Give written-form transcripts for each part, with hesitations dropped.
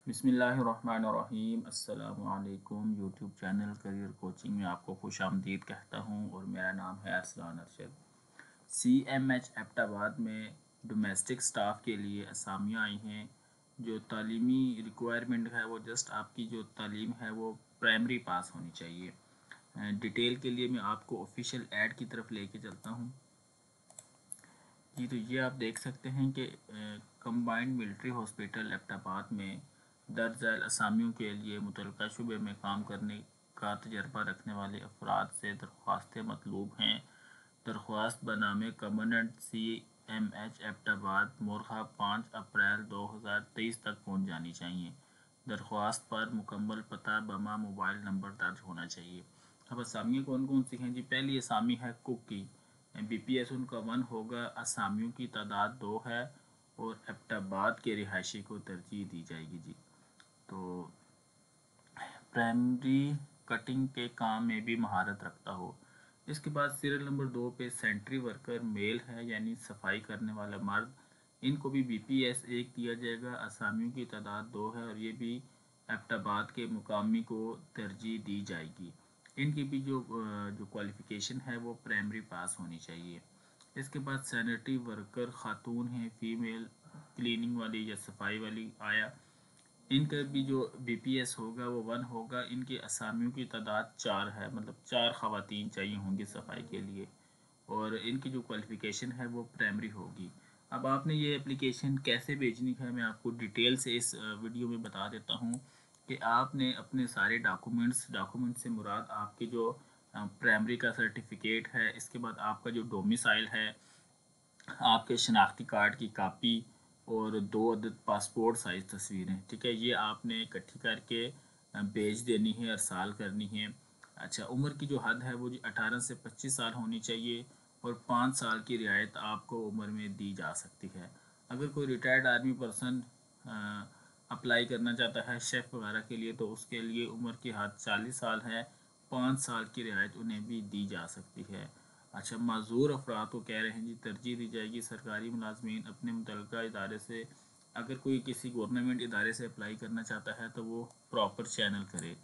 बिस्मिल्लाहिर्रहमानिर्रहीम। अस्सलामु अलैकुम। यूट्यूब चैनल करियर कोचिंग में आपको खुश आमदीद कहता हूँ और मेरा नाम है अरसलान अरशद। CMH एबटाबाद में डोमेस्टिक स्टाफ के लिए असामियाँ आई हैं। जो तालीमी रिक्वायरमेंट है वो जस्ट आपकी जो तालीम है वो प्राइमरी पास होनी चाहिए। डिटेल के लिए मैं आपको ऑफिशियल ऐड की तरफ लेके चलता हूँ। जी, तो ये आप देख सकते हैं कि कंबाइंड मिलिट्री हॉस्पिटल एबटाबाद में दर्ज झैल असामियों के लिए मुतल्लिका शुबे में काम करने का तजर्बा रखने वाले अफराद से दरख्वास्तें मतलूब हैं। दरख्वास्त बनामे कमांडेंट CMH एबटाबाद मोरखा 5 अप्रैल 2023 तक पहुंच जानी चाहिए। दरख्वास्त पर मुकम्मल पता बमा मोबाइल नंबर दर्ज होना चाहिए। अब असामियाँ कौन कौन सी हैं जी? पहली असामी है कुक की। BPS उनका 1 होगा। असामियों की तादाद 2 है और एबटाबाद के रिहायशी को तरजीह दी जाएगी जी। तो प्राइमरी कटिंग के काम में भी महारत रखता हो। इसके बाद सीरियल नंबर 2 पे सेंट्री वर्कर मेल है, यानी सफाई करने वाला मर्द। इनको भी BPS 1 दिया जाएगा। असामियों की तादाद 2 है और ये भी एबटाबाद के मुकामी को तरजीह दी जाएगी। इनकी भी जो क्वालिफ़िकेशन है वो प्राइमरी पास होनी चाहिए। इसके बाद सैनिटरी वर्कर ख़ातून हैं, फीमेल, क्लीनिंग वाली या सफाई वाली आया। इनका भी जो BPS होगा वो 1 होगा। इनकी असामियों की तादाद 4 है, मतलब 4 ख़वातीन चाहिए होंगी सफाई के लिए और इनकी जो क्वालिफ़िकेशन है वो प्राइमरी होगी। अब आपने ये एप्लीकेशन कैसे भेजनी है मैं आपको डिटेल से इस वीडियो में बता देता हूँ कि आपने अपने सारे डॉक्यूमेंट्स से मुराद आपके जो प्राइमरी का सर्टिफिकेट है, इसके बाद आपका जो डोमिसाइल है, आपके शनाख्ती कार्ड की कापी और 2 अदद पासपोर्ट साइज़ तस्वीरें, ठीक है, ये आपने इकट्ठी करके भेज देनी है, अरसाल करनी है। अच्छा, उम्र की जो हद है वो जी 18 से 25 साल होनी चाहिए और 5 साल की रियायत आपको उम्र में दी जा सकती है। अगर कोई रिटायर्ड आर्मी पर्सन अप्लाई करना चाहता है शेफ़ वगैरह के लिए तो उसके लिए उम्र की हद 40 साल है, 5 साल की रियायत उन्हें भी दी जा सकती है। अच्छा, माजूर अफराद को कह रहे हैं जी तरजीह दी जाएगी। सरकारी मुलाजमीन अपने मुतल्लिका इदारे से, अगर कोई किसी गवर्नमेंट इदारे से अप्लाई करना चाहता है तो वो प्रॉपर चैनल करे।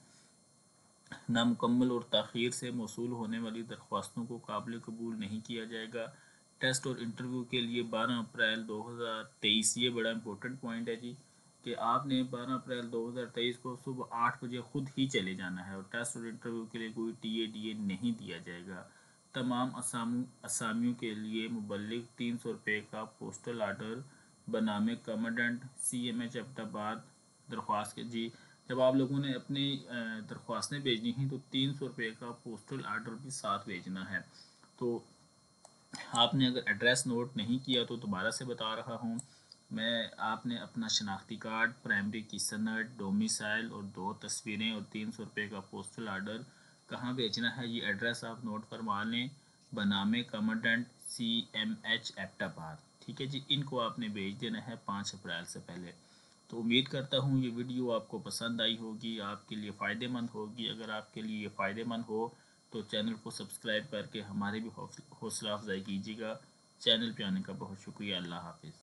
नामुकम्मल और ताख़ीर से मौसूल होने वाली दरख्वास्तों को काबिल कबूल नहीं किया जाएगा। टेस्ट और इंटरव्यू के लिए 12 अप्रैल 2023, ये बड़ा इंपॉर्टेंट पॉइंट है जी कि आपने 12 अप्रैल 2023 को सुबह 8 बजे खुद ही चले जाना है और टेस्ट और इंटरव्यू के लिए कोई TA नहीं दिया जाएगा। तमाम असामियों के लिए मुबल्लिग 300 रुपये का पोस्टल आर्डर बनामे कमांडेंट CMH एबटाबाद दरख्वास्त के जी। जब आप लोगों ने अपनी दरख्वास्तें भेजनी हैं तो 300 रुपये का पोस्टल आर्डर भी साथ भेजना है। तो आपने अगर एड्रेस नोट नहीं किया तो दोबारा से बता रहा हूँ मैं, आपने अपना शनाख्ती कार्ड, प्राइमरी की सनद, डोमिसाइल और 2 तस्वीरें और 300 रुपये का पोस्टल आर्डर कहाँ भेजना है, ये एड्रेस आप नोट फरमा लें। बनामे कमांडेंट CMH एबटाबाद, ठीक है जी। इनको आपने भेज देना है 5 अप्रैल से पहले। तो उम्मीद करता हूँ ये वीडियो आपको पसंद आई होगी, आपके लिए फ़ायदेमंद होगी। अगर आपके लिए फ़ायदेमंद हो तो चैनल को सब्सक्राइब करके हमारे भी हौसला अफजाई कीजिएगा। चैनल पे आने का बहुत शुक्रिया। अल्लाह हाफिज़।